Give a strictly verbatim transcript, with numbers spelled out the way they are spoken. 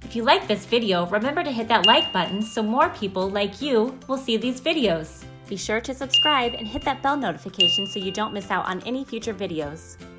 If you like this video, remember to hit that like button so more people like you will see these videos. Be sure to subscribe and hit that bell notification so you don't miss out on any future videos.